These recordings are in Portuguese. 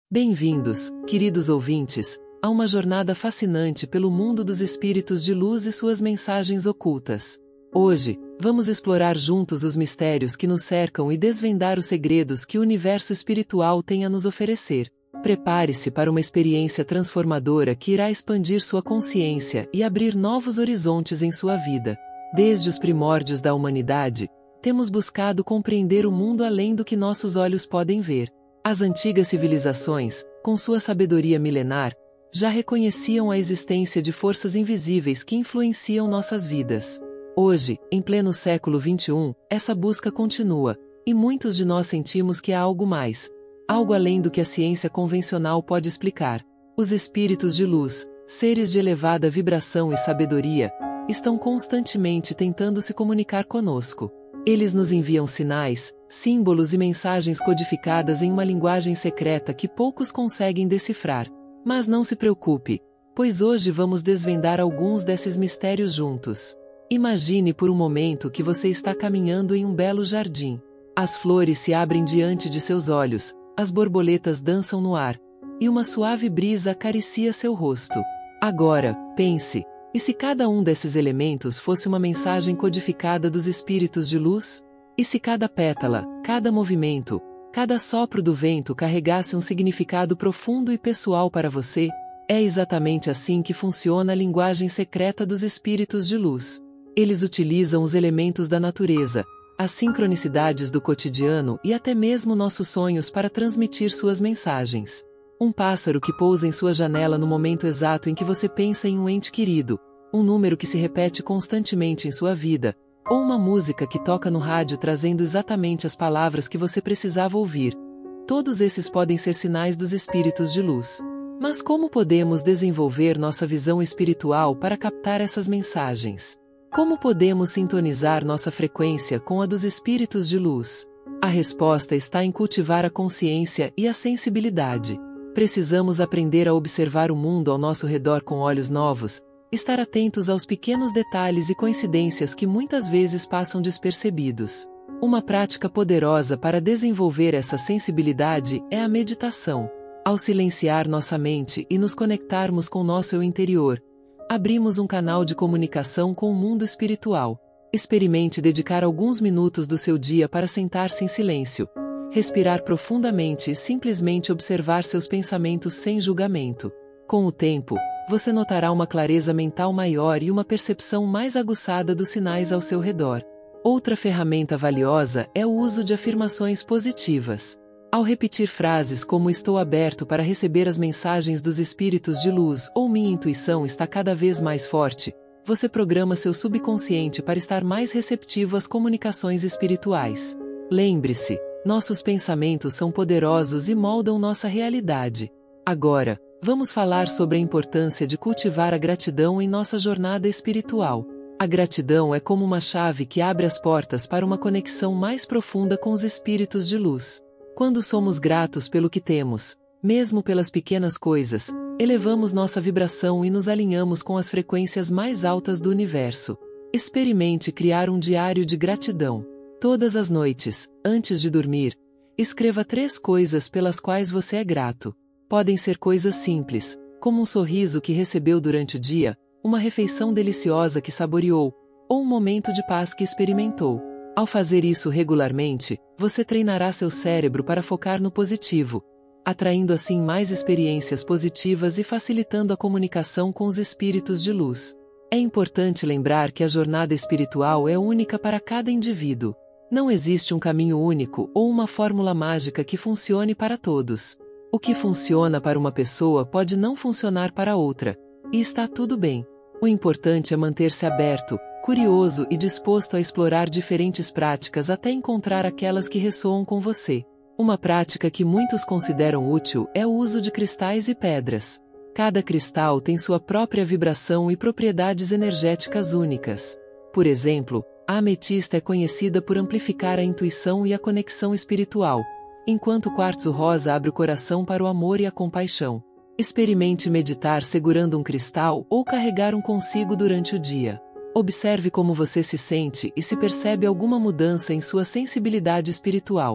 Bem-vindos, queridos ouvintes, a uma jornada fascinante pelo mundo dos espíritos de luz e suas mensagens ocultas. Hoje, vamos explorar juntos os mistérios que nos cercam e desvendar os segredos que o universo espiritual tem a nos oferecer. Prepare-se para uma experiência transformadora que irá expandir sua consciência e abrir novos horizontes em sua vida. Desde os primórdios da humanidade, temos buscado compreender o mundo além do que nossos olhos podem ver. As antigas civilizações, com sua sabedoria milenar, já reconheciam a existência de forças invisíveis que influenciam nossas vidas. Hoje, em pleno século XXI, essa busca continua, e muitos de nós sentimos que há algo mais, algo além do que a ciência convencional pode explicar. Os espíritos de luz, seres de elevada vibração e sabedoria, estão constantemente tentando se comunicar conosco. Eles nos enviam sinais, símbolos e mensagens codificadas em uma linguagem secreta que poucos conseguem decifrar. Mas não se preocupe, pois hoje vamos desvendar alguns desses mistérios juntos. Imagine por um momento que você está caminhando em um belo jardim. As flores se abrem diante de seus olhos, as borboletas dançam no ar, e uma suave brisa acaricia seu rosto. Agora, pense, e se cada um desses elementos fosse uma mensagem codificada dos espíritos de luz? E se cada pétala, cada movimento, cada sopro do vento carregasse um significado profundo e pessoal para você? É exatamente assim que funciona a linguagem secreta dos espíritos de luz. Eles utilizam os elementos da natureza, as sincronicidades do cotidiano e até mesmo nossos sonhos para transmitir suas mensagens. Um pássaro que pousa em sua janela no momento exato em que você pensa em um ente querido, um número que se repete constantemente em sua vida, ou uma música que toca no rádio trazendo exatamente as palavras que você precisava ouvir. Todos esses podem ser sinais dos espíritos de luz. Mas como podemos desenvolver nossa visão espiritual para captar essas mensagens? Como podemos sintonizar nossa frequência com a dos espíritos de luz? A resposta está em cultivar a consciência e a sensibilidade. Precisamos aprender a observar o mundo ao nosso redor com olhos novos, estar atentos aos pequenos detalhes e coincidências que muitas vezes passam despercebidos. Uma prática poderosa para desenvolver essa sensibilidade é a meditação. Ao silenciar nossa mente e nos conectarmos com nosso eu interior, abrimos um canal de comunicação com o mundo espiritual. Experimente dedicar alguns minutos do seu dia para sentar-se em silêncio, respirar profundamente e simplesmente observar seus pensamentos sem julgamento. Com o tempo, você notará uma clareza mental maior e uma percepção mais aguçada dos sinais ao seu redor. Outra ferramenta valiosa é o uso de afirmações positivas. Ao repetir frases como "estou aberto para receber as mensagens dos espíritos de luz" ou "minha intuição está cada vez mais forte", você programa seu subconsciente para estar mais receptivo às comunicações espirituais. Lembre-se, nossos pensamentos são poderosos e moldam nossa realidade. Agora, vamos falar sobre a importância de cultivar a gratidão em nossa jornada espiritual. A gratidão é como uma chave que abre as portas para uma conexão mais profunda com os espíritos de luz. Quando somos gratos pelo que temos, mesmo pelas pequenas coisas, elevamos nossa vibração e nos alinhamos com as frequências mais altas do universo. Experimente criar um diário de gratidão. Todas as noites, antes de dormir, escreva 3 coisas pelas quais você é grato. Podem ser coisas simples, como um sorriso que recebeu durante o dia, uma refeição deliciosa que saboreou, ou um momento de paz que experimentou. Ao fazer isso regularmente, você treinará seu cérebro para focar no positivo, atraindo assim mais experiências positivas e facilitando a comunicação com os espíritos de luz. É importante lembrar que a jornada espiritual é única para cada indivíduo. Não existe um caminho único ou uma fórmula mágica que funcione para todos. O que funciona para uma pessoa pode não funcionar para outra, e está tudo bem. O importante é manter-se aberto, curioso e disposto a explorar diferentes práticas até encontrar aquelas que ressoam com você. Uma prática que muitos consideram útil é o uso de cristais e pedras. Cada cristal tem sua própria vibração e propriedades energéticas únicas. Por exemplo, a ametista é conhecida por amplificar a intuição e a conexão espiritual, enquanto o quartzo rosa abre o coração para o amor e a compaixão. Experimente meditar segurando um cristal ou carregar um consigo durante o dia. Observe como você se sente e se percebe alguma mudança em sua sensibilidade espiritual.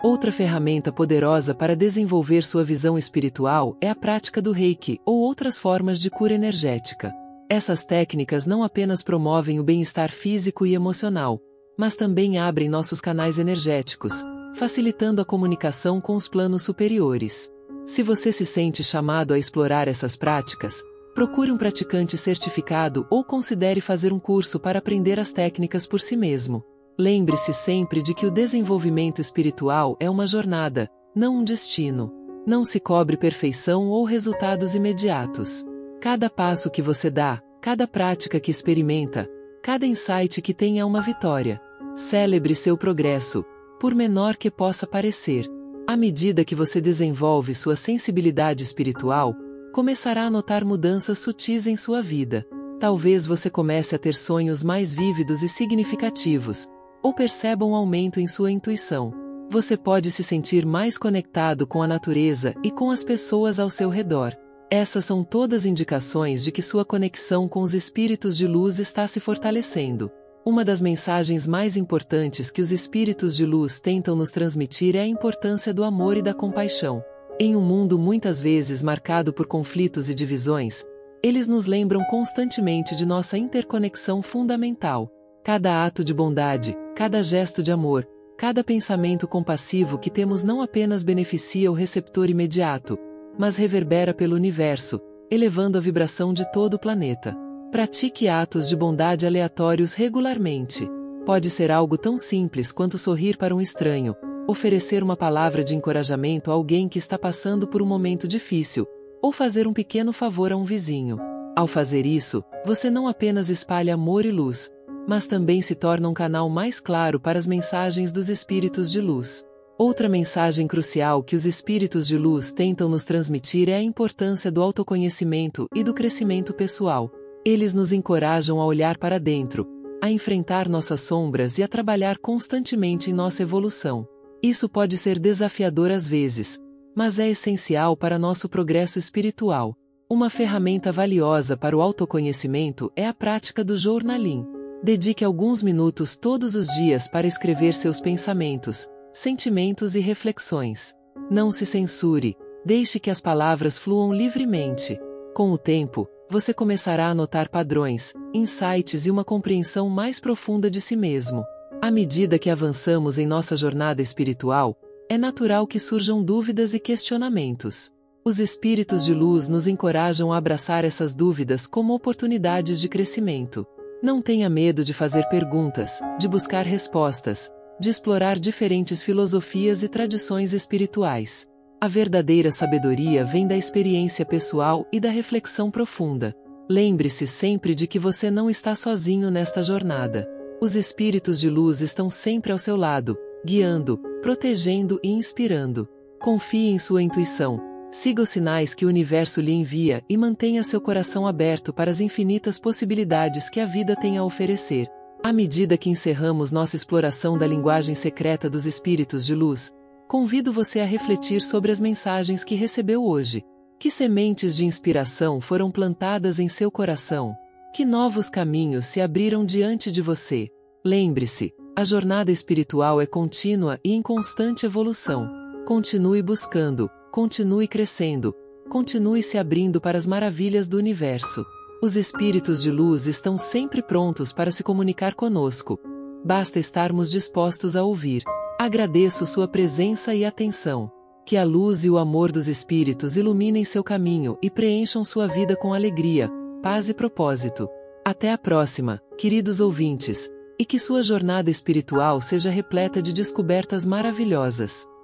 Outra ferramenta poderosa para desenvolver sua visão espiritual é a prática do Reiki ou outras formas de cura energética. Essas técnicas não apenas promovem o bem-estar físico e emocional, mas também abrem nossos canais energéticos, facilitando a comunicação com os planos superiores. Se você se sente chamado a explorar essas práticas, procure um praticante certificado ou considere fazer um curso para aprender as técnicas por si mesmo. Lembre-se sempre de que o desenvolvimento espiritual é uma jornada, não um destino. Não se cobre perfeição ou resultados imediatos. Cada passo que você dá, cada prática que experimenta, cada insight que tem é uma vitória. Celebre seu progresso, por menor que possa parecer. À medida que você desenvolve sua sensibilidade espiritual, começará a notar mudanças sutis em sua vida. Talvez você comece a ter sonhos mais vívidos e significativos, ou perceba um aumento em sua intuição. Você pode se sentir mais conectado com a natureza e com as pessoas ao seu redor. Essas são todas indicações de que sua conexão com os espíritos de luz está se fortalecendo. Uma das mensagens mais importantes que os espíritos de luz tentam nos transmitir é a importância do amor e da compaixão. Em um mundo muitas vezes marcado por conflitos e divisões, eles nos lembram constantemente de nossa interconexão fundamental. Cada ato de bondade, cada gesto de amor, cada pensamento compassivo que temos não apenas beneficia o receptor imediato, mas reverbera pelo universo, elevando a vibração de todo o planeta. Pratique atos de bondade aleatórios regularmente. Pode ser algo tão simples quanto sorrir para um estranho, oferecer uma palavra de encorajamento a alguém que está passando por um momento difícil, ou fazer um pequeno favor a um vizinho. Ao fazer isso, você não apenas espalha amor e luz, mas também se torna um canal mais claro para as mensagens dos espíritos de luz. Outra mensagem crucial que os espíritos de luz tentam nos transmitir é a importância do autoconhecimento e do crescimento pessoal. Eles nos encorajam a olhar para dentro, a enfrentar nossas sombras e a trabalhar constantemente em nossa evolução. Isso pode ser desafiador às vezes, mas é essencial para nosso progresso espiritual. Uma ferramenta valiosa para o autoconhecimento é a prática do journaling. Dedique alguns minutos todos os dias para escrever seus pensamentos, sentimentos e reflexões. Não se censure, deixe que as palavras fluam livremente. Com o tempo, você começará a notar padrões, insights e uma compreensão mais profunda de si mesmo. À medida que avançamos em nossa jornada espiritual, é natural que surjam dúvidas e questionamentos. Os espíritos de luz nos encorajam a abraçar essas dúvidas como oportunidades de crescimento. Não tenha medo de fazer perguntas, de buscar respostas, de explorar diferentes filosofias e tradições espirituais. A verdadeira sabedoria vem da experiência pessoal e da reflexão profunda. Lembre-se sempre de que você não está sozinho nesta jornada. Os espíritos de luz estão sempre ao seu lado, guiando, protegendo e inspirando. Confie em sua intuição, siga os sinais que o universo lhe envia e mantenha seu coração aberto para as infinitas possibilidades que a vida tem a oferecer. À medida que encerramos nossa exploração da linguagem secreta dos espíritos de luz, convido você a refletir sobre as mensagens que recebeu hoje. Que sementes de inspiração foram plantadas em seu coração? Que novos caminhos se abriram diante de você? Lembre-se, a jornada espiritual é contínua e em constante evolução. Continue buscando, continue crescendo, continue se abrindo para as maravilhas do universo. Os espíritos de luz estão sempre prontos para se comunicar conosco. Basta estarmos dispostos a ouvir. Agradeço sua presença e atenção. Que a luz e o amor dos espíritos iluminem seu caminho e preencham sua vida com alegria, paz e propósito. Até a próxima, queridos ouvintes, e que sua jornada espiritual seja repleta de descobertas maravilhosas.